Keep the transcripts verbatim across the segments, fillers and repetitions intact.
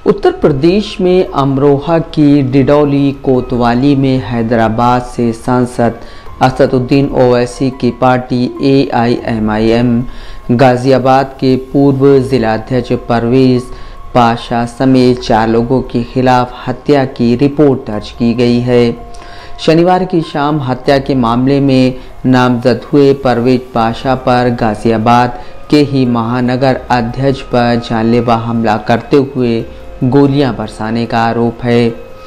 उत्तर प्रदेश में अमरोहा की डिडौली कोतवाली में हैदराबाद से सांसद असदुद्दीन ओवैसी की पार्टी A I M I M, Ghaziabad के पूर्व जिलाध्यक्ष परवेज पाशा समेत चार लोगों के खिलाफ हत्या की रिपोर्ट दर्ज की गई है। शनिवार की शाम हत्या के मामले में नामजद हुए परवेज पाशा पर गाजियाबाद के ही महानगर अध्यक्ष पर जानलेवा हमला करते हुए गोलियां बरसाने का आरोप है।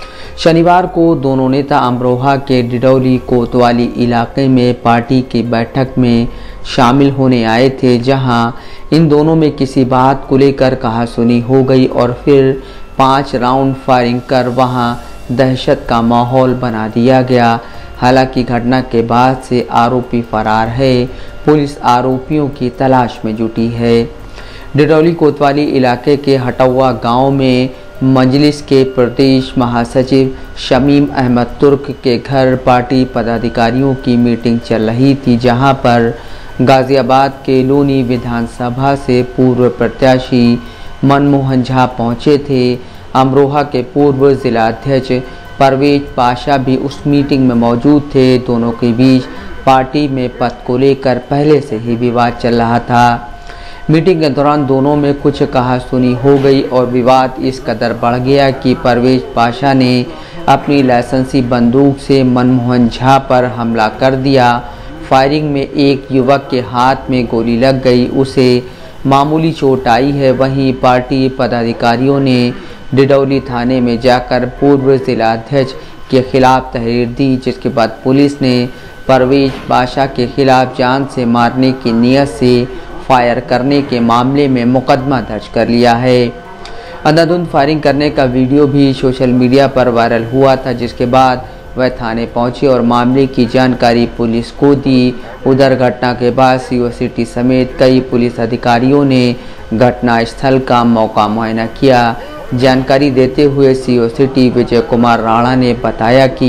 शनिवार को दोनों नेता अमरोहा के डिडौली कोतवाली इलाके में पार्टी की बैठक में शामिल होने आए थे, जहां इन दोनों में किसी बात को लेकर कहासुनी हो गई और फिर पांच राउंड फायरिंग कर वहां दहशत का माहौल बना दिया गया। हालांकि घटना के बाद से आरोपी फरार है। पुलिस आरोपियों की तलाश में जुटी है। डिडौली कोतवाली इलाके के हटौआ गांव में मजलिस के प्रदेश महासचिव शमीम अहमद तुर्क के घर पार्टी पदाधिकारियों की मीटिंग चल रही थी, जहां पर गाजियाबाद के लोनी विधानसभा से पूर्व प्रत्याशी मनमोहन झा पहुंचे थे। अमरोहा के पूर्व जिलाध्यक्ष परवेज पाशा भी उस मीटिंग में मौजूद थे। दोनों के बीच पार्टी में पद को लेकर पहले से ही विवाद चल रहा था। मीटिंग के दौरान दोनों में कुछ कहासुनी हो गई और विवाद इस कदर बढ़ गया कि परवेज पाशा ने अपनी लाइसेंसी बंदूक से मनमोहन झा पर हमला कर दिया। फायरिंग में एक युवक के हाथ में गोली लग गई, उसे मामूली चोट आई है। वहीं पार्टी पदाधिकारियों ने डिडौली थाने में जाकर पूर्व जिलाध्यक्ष के खिलाफ तहरीर दी, जिसके बाद पुलिस ने परवेज पाशा के खिलाफ जान से मारने की नीयत से फायर करने के मामले में मुकदमा दर्ज कर लिया है। अंधाधुंध फायरिंग करने का वीडियो भी सोशल मीडिया पर वायरल हुआ था, जिसके बाद वह थाने पहुंचे और मामले की जानकारी पुलिस को दी। उधर घटना के बाद सीओ सिटी समेत कई पुलिस अधिकारियों ने घटनास्थल का मौका मुआयना किया। जानकारी देते हुए सीओ सिटी विजय कुमार राणा ने बताया कि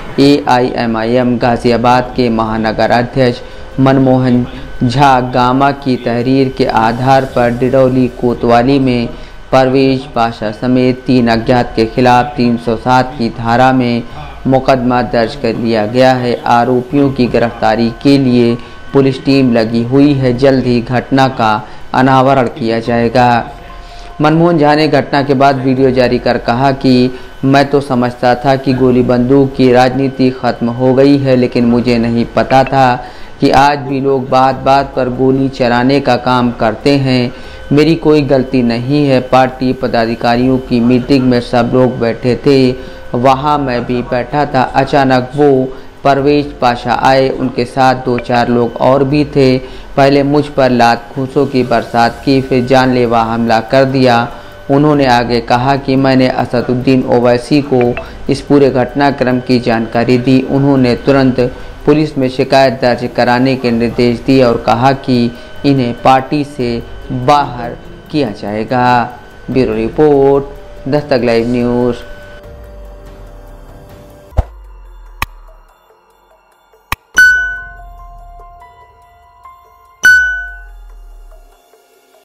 A I M I M Ghaziabad के महानगर अध्यक्ष मनमोहन झा गामा की तहरीर के आधार पर डिडौली कोतवाली में परवेज पाशा समेत तीन अज्ञात के खिलाफ तीन सौ सात की धारा में मुकदमा दर्ज कर लिया गया है। आरोपियों की गिरफ्तारी के लिए पुलिस टीम लगी हुई है। जल्द ही घटना का अनावरण किया जाएगा। मनमोहन झा ने घटना के बाद वीडियो जारी कर कहा कि मैं तो समझता था कि गोली बंदूक की राजनीति खत्म हो गई है, लेकिन मुझे नहीं पता था कि आज भी लोग बात बात पर गोली चलाने का काम करते हैं। मेरी कोई गलती नहीं है। पार्टी पदाधिकारियों की मीटिंग में सब लोग बैठे थे, वहां मैं भी बैठा था। अचानक वो परवेज पाशा आए, उनके साथ दो चार लोग और भी थे। पहले मुझ पर लात घूंसों की बरसात की, फिर जानलेवा हमला कर दिया। उन्होंने आगे कहा कि मैंने असदुद्दीन ओवैसी को इस पूरे घटनाक्रम की जानकारी दी। उन्होंने तुरंत पुलिस में शिकायत दर्ज कराने के निर्देश दिए और कहा कि इन्हें पार्टी से बाहर किया जाएगा। Bureau report, Dastak live news.